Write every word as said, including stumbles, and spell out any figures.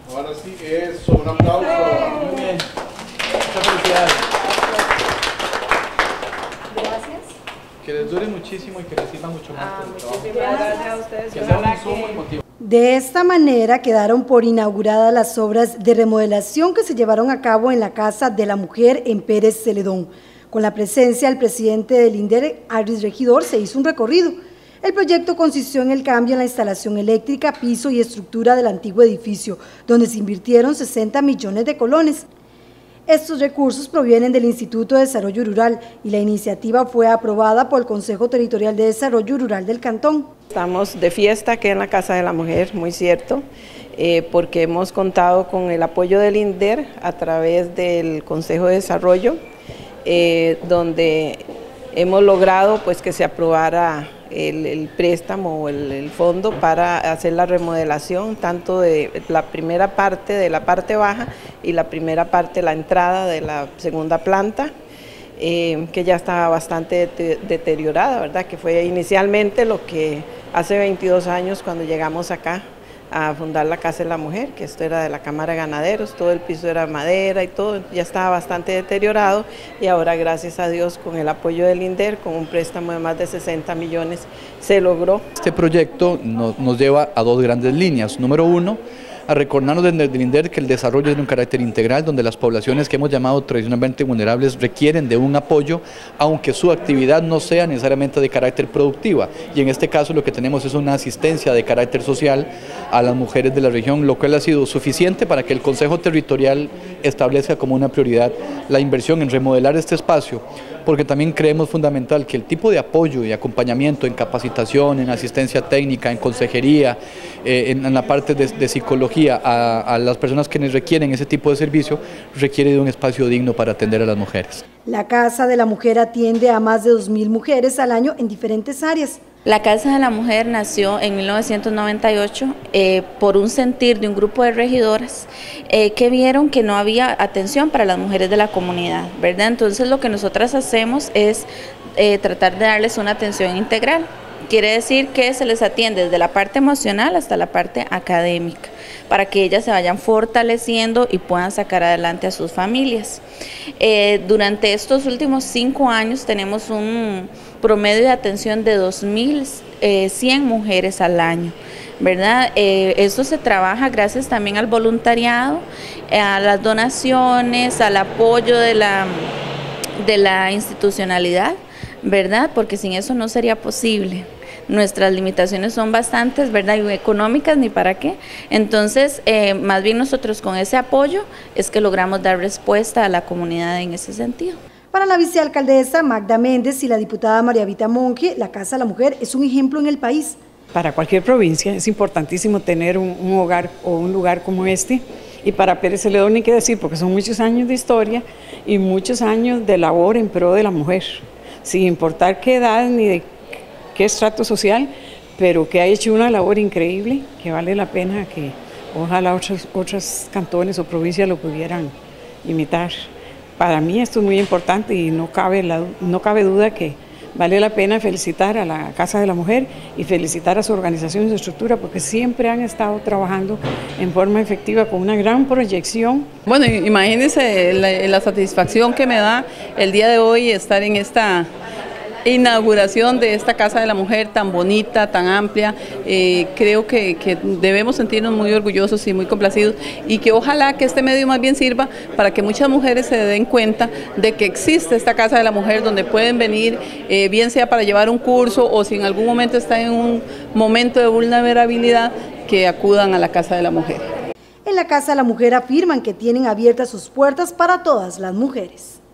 Ahora sí, eso, un aplauso. Muy bien. Muchas felicidades. Gracias. Que les dure muchísimo y que les sirva mucho más. Ah, muchísimas gracias a ustedes. Que sea un insumo y motivo. De esta manera quedaron por inauguradas las obras de remodelación que se llevaron a cabo en la Casa de la Mujer en Pérez Celedón. Con la presencia del presidente del INDER, Aris Regidor, se hizo un recorrido. El proyecto consistió en el cambio en la instalación eléctrica, piso y estructura del antiguo edificio, donde se invirtieron sesenta millones de colones. Estos recursos provienen del Instituto de Desarrollo Rural y la iniciativa fue aprobada por el Consejo Territorial de Desarrollo Rural del Cantón. Estamos de fiesta aquí en la Casa de la Mujer, muy cierto, eh, porque hemos contado con el apoyo del INDER a través del Consejo de Desarrollo, eh, donde hemos logrado pues que se aprobara el, el préstamo o el, el fondo para hacer la remodelación tanto de la primera parte de la parte baja y la primera parte, la entrada de la segunda planta, eh, que ya estaba bastante de, deteriorada, ¿verdad? Que fue inicialmente lo que hace veintidós años cuando llegamos acá a fundar la Casa de la Mujer, que esto era de la Cámara de Ganaderos, todo el piso era madera y todo, ya estaba bastante deteriorado y ahora gracias a Dios con el apoyo del INDER, con un préstamo de más de sesenta millones, se logró. Este proyecto nos, nos lleva a dos grandes líneas. Número uno, a recordarnos desde el INDER que el desarrollo es de un carácter integral, donde las poblaciones que hemos llamado tradicionalmente vulnerables requieren de un apoyo, aunque su actividad no sea necesariamente de carácter productiva. Y en este caso lo que tenemos es una asistencia de carácter social a las mujeres de la región, lo cual ha sido suficiente para que el Consejo Territorial establezca como una prioridad la inversión en remodelar este espacio, porque también creemos fundamental que el tipo de apoyo y acompañamiento en capacitación, en asistencia técnica, en consejería, eh, en, en la parte de, de psicología a, a las personas que requieren ese tipo de servicio, requiere de un espacio digno para atender a las mujeres. La Casa de la Mujer atiende a más de dos mil mujeres al año en diferentes áreas. La Casa de la Mujer nació en mil novecientos noventa y ocho eh, por un sentir de un grupo de regidoras eh, que vieron que no había atención para las mujeres de la comunidad, ¿verdad? Entonces lo que nosotras hacemos es eh, tratar de darles una atención integral. Quiere decir que se les atiende desde la parte emocional hasta la parte académica, para que ellas se vayan fortaleciendo y puedan sacar adelante a sus familias. Eh, durante estos últimos cinco años tenemos un promedio de atención de dos mil cien mujeres al año, ¿verdad? Eh, esto se trabaja gracias también al voluntariado, eh, a las donaciones, al apoyo de la, de la institucionalidad, ¿verdad? Porque sin eso no sería posible. Nuestras limitaciones son bastantes, ¿verdad? Y económicas, ni para qué. Entonces, eh, más bien nosotros con ese apoyo es que logramos dar respuesta a la comunidad en ese sentido. Para la vicealcaldesa Magda Méndez y la diputada María Vita Monge, la Casa de la Mujer es un ejemplo en el país. Para cualquier provincia es importantísimo tener un, un hogar o un lugar como este, y para Pérez Celedón ni qué decir, porque son muchos años de historia y muchos años de labor en pro de la mujer, sin importar qué edad ni de qué estrato social, pero que ha hecho una labor increíble que vale la pena que ojalá otros, otros cantones o provincias lo pudieran imitar. Para mí esto es muy importante y no cabe, la, no cabe duda que vale la pena felicitar a la Casa de la Mujer y felicitar a su organización y su estructura, porque siempre han estado trabajando en forma efectiva con una gran proyección. Bueno, imagínense la, la satisfacción que me da el día de hoy estar en esta inauguración de esta Casa de la Mujer tan bonita, tan amplia. Eh, creo que, que debemos sentirnos muy orgullosos y muy complacidos, y que ojalá que este medio más bien sirva para que muchas mujeres se den cuenta de que existe esta Casa de la Mujer donde pueden venir, eh, bien sea para llevar un curso o si en algún momento están en un momento de vulnerabilidad, que acudan a la Casa de la Mujer. En la Casa de la Mujer afirman que tienen abiertas sus puertas para todas las mujeres.